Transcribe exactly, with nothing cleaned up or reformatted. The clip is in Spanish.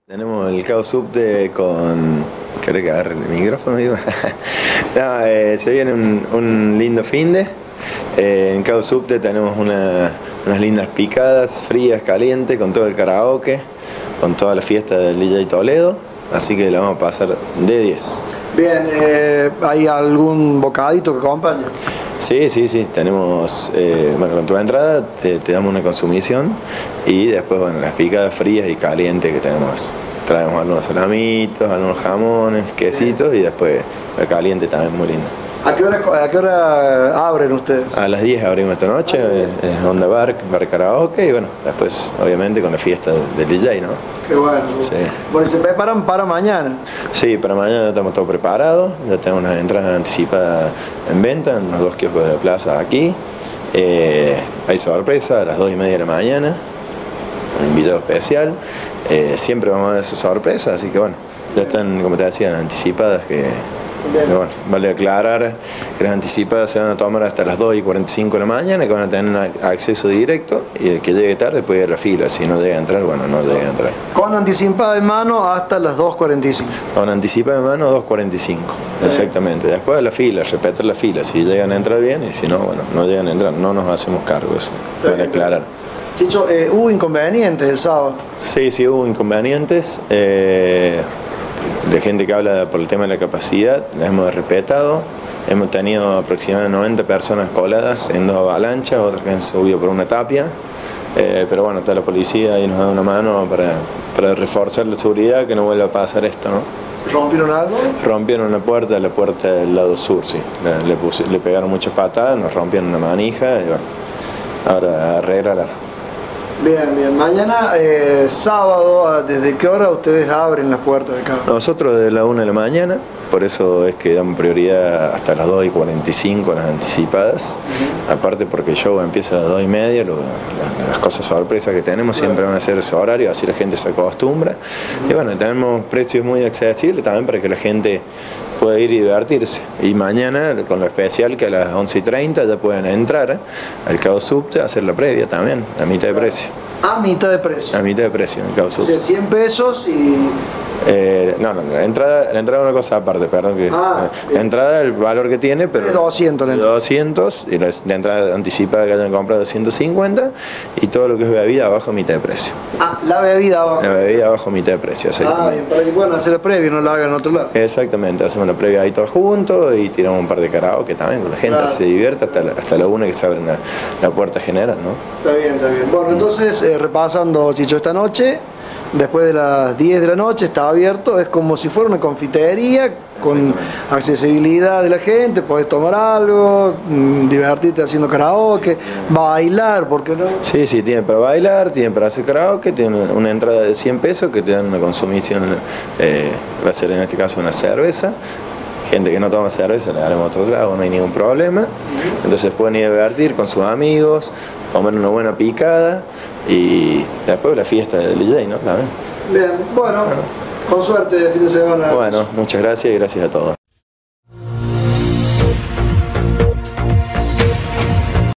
Tenemos el Cabo Subte con... ¿Querés que agarre el micrófono? Digo? no, eh, se viene un, un lindo finde. Eh, en Cabo Subte tenemos una, unas lindas picadas, frías, calientes, con todo el karaoke, con toda la fiesta del D J Toledo. Así que la vamos a pasar de diez. Bien, eh, ¿hay algún bocadito que acompañe? Sí, sí, sí, tenemos, eh, bueno, con tu entrada te, te damos una consumición y después, bueno, las picadas frías y calientes que tenemos. Traemos algunos salamitos, algunos jamones, quesitos y después la caliente también muy linda. ¿A qué hora, a qué hora abren ustedes? A las diez abrimos esta noche, es Onda Bar, Bar Karaoke y bueno, después obviamente con la fiesta del D J, ¿no? Qué bueno. Sí. Bueno, ¿se preparan para mañana? Sí, para mañana estamos todos preparados, ya tenemos unas entradas anticipadas en venta en los dos kioscos de la plaza aquí. Eh, hay sorpresa a las dos y media de la mañana, un invitado especial. Eh, siempre vamos a dar esa sorpresa, así que bueno, ya están, como te decía, anticipadas que... Pero bueno, vale aclarar que las anticipadas se van a tomar hasta las dos y cuarenta y cinco de la mañana, que van a tener acceso directo y el que llegue tarde puede ir a la fila, si no llega a entrar, bueno, no llega a entrar. Con anticipada de mano hasta las dos cuarenta y cinco. Con anticipada de mano dos cuarenta y cinco, exactamente. Después de la fila, respetar la fila, si llegan a entrar bien y si no, bueno, no llegan a entrar, no nos hacemos cargo, eso, para aclarar. Chicho, eh, ¿hubo inconvenientes el sábado? Sí, sí hubo inconvenientes. Eh, de gente que habla por el tema de la capacidad, las hemos respetado. Hemos tenido aproximadamente noventa personas coladas en dos avalanchas, otras que han subido por una tapia. Eh, pero bueno, está la policía y nos da una mano para, para reforzar la seguridad, que no vuelva a pasar esto, ¿no? ¿Rompieron algo? Rompieron una puerta, la puerta del lado sur, sí. Le, le, puse, le pegaron muchas patadas, nos rompieron una manija y bueno, ahora arreglar. Bien, bien. Mañana, eh, sábado, ¿desde qué hora ustedes abren las puertas de acá? Nosotros desde la una de la mañana, por eso es que damos prioridad hasta las dos y cuarenta y cinco, las anticipadas. Uh-huh. Aparte porque el show empieza a las dos y media, lo, las, las cosas sorpresas que tenemos siempre van a ser ese horario, así la gente se acostumbra. Uh-huh. Y bueno, tenemos precios muy accesibles también para que la gente pueda ir y divertirse. Y mañana, con lo especial, que a las once y treinta ya pueden entrar al Cabo Subte a hacer la previa también, a mitad de precio. A mitad de precio. A mitad de precio en el Cabo Subte. O sea, cien pesos y... Eh, no, no, la entrada, la entrada es una cosa aparte, perdón. Que, ah, la entrada, el valor que tiene, pero... doscientos. La doscientos, y la, la entrada anticipada que hayan comprado de ciento cincuenta, y todo lo que es bebida abajo a mitad de precio. Ah, la bebida abajo. La bebida abajo a mitad de precio, ah, bien, para que puedan hacer la previa y no la hagan en otro lado. Exactamente, hacemos la previa ahí todos juntos y tiramos un par de karaoke también, con la gente claro. Se divierte hasta la, hasta la una que se abre la, la puerta general, ¿no? Está bien, está bien. Bueno, entonces, eh, repasando, Chicho, esta noche... Después de las diez de la noche está abierto, es como si fuera una confitería con accesibilidad de la gente, podés tomar algo, divertirte haciendo karaoke, bailar, ¿por qué no? Sí, sí, tienen para bailar, tienen para hacer karaoke, tienen una entrada de cien pesos que te dan una consumición, eh, va a ser en este caso una cerveza. Gente que no toma cerveza, le daremos otro trago, no hay ningún problema. Entonces pueden ir a divertir con sus amigos, comer una buena picada y después la fiesta del D J, ¿no? ¿También? Bien, bueno, bueno, con suerte de fin de semana. Bueno, muchas gracias y gracias a todos.